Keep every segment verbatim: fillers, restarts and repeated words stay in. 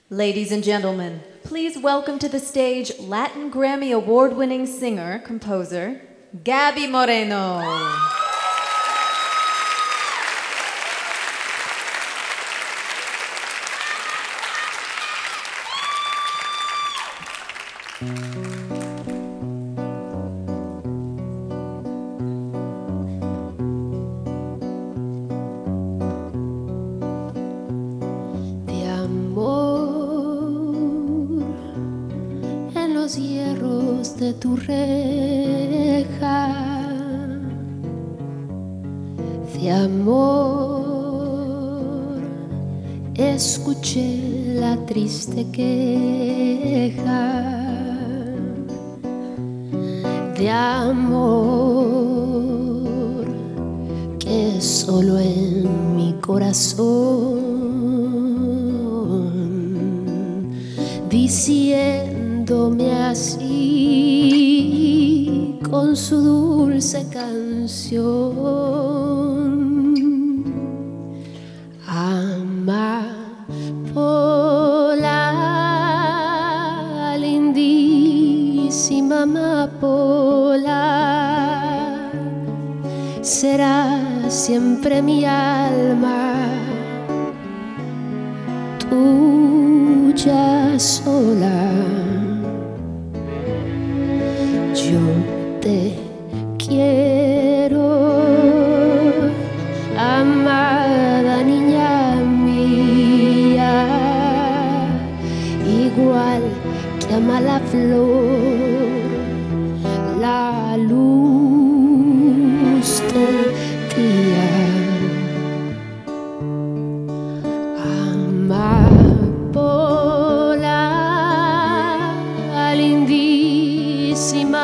Ladies and gentlemen, please welcome to the stage Latin Grammy Award-winning singer, composer, Gaby Moreno. De amor en los hierros de tu reja, de amor escuché la triste queja. De amor que solo en mi corazón, diciéndome así con su dulce canción: amapola, lindísima amapola, será siempre mi alma, tuya sola. Yo te quiero, amada niña mía, igual que ama la flor la luz del día. Amapola, lindísima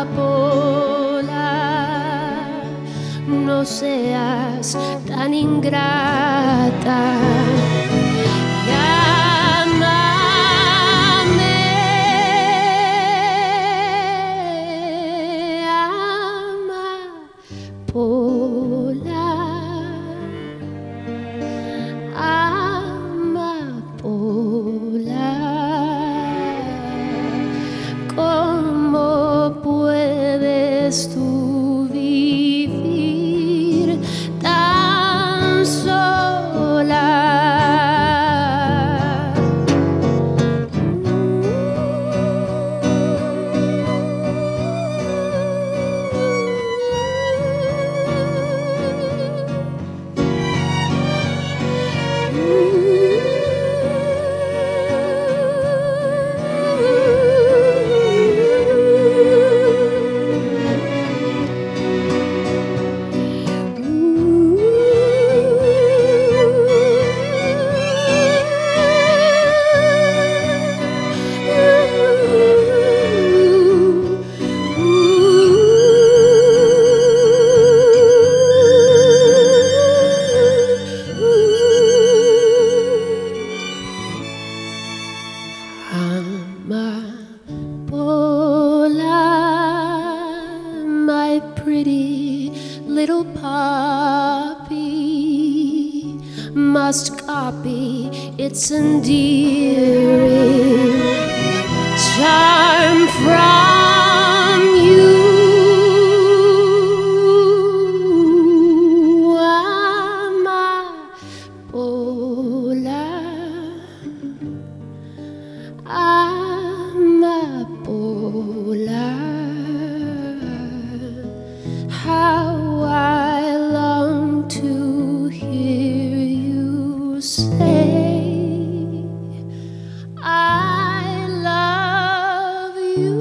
amapola, no seas tan ingrata. ¿Cómo puedes tú vivir tan sola? Amapola, my pretty little poppy, must copy its endearing charm from you. Amapola, amapola, how I long to hear you say I love you.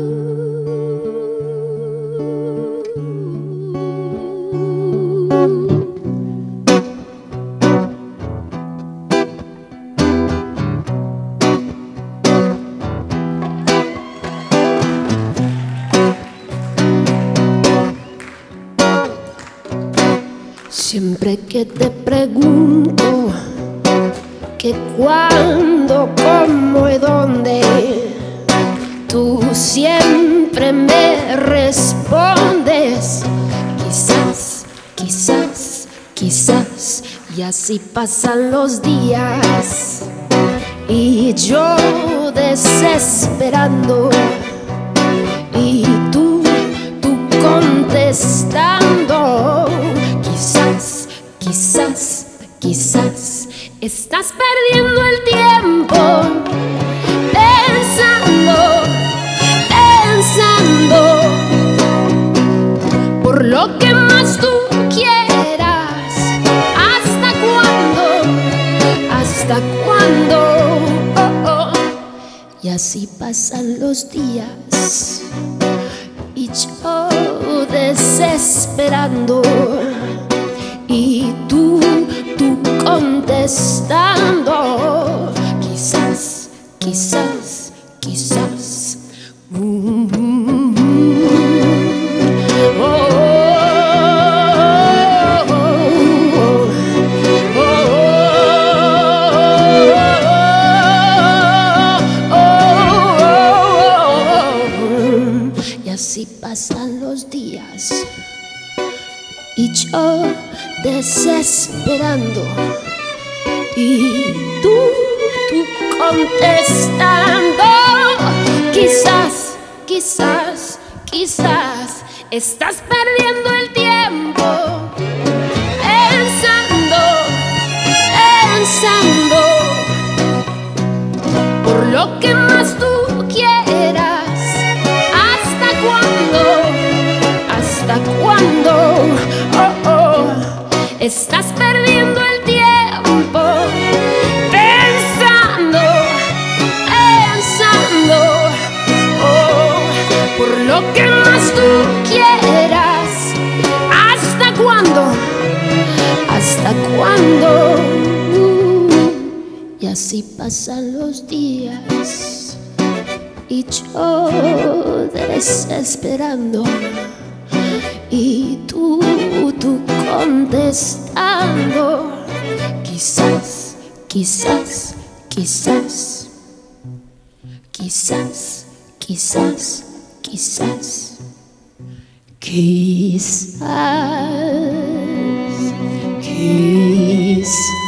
Siempre que te pregunto que cuándo, cómo y dónde, tú siempre me respondes quizás, quizás, quizás. Y así pasan los días y yo desesperando, y tú, tú contestando. Quizás, quizás, quizás estás perdiendo el tiempo pensando, pensando por lo que más tú quieras. ¿Hasta cuándo? ¿Hasta cuándo? Oh, oh. Y así pasan los días y yo desesperando, y tú, tú contestando. Quizás, quizás, quizás. Mm -hmm. Oh, oh, oh, oh, oh, oh. Y así pasan los días y yo desesperando, y tú, tú contestando. Quizás, quizás, quizás estás perdiendo el tiempo pensando, pensando por lo que más tú quieras. ¿Hasta cuándo? ¿Hasta cuándo? Oh, oh. Estás perdiendo el tiempo pensando, pensando, oh, por lo que más tú quieras. ¿Hasta cuándo? ¿Hasta cuándo? Uh, y así pasan los días y yo desesperando, y tú, tú contestando. Quizás, quizás, quizás, quizás, quizás, quizás, quizás, quizás.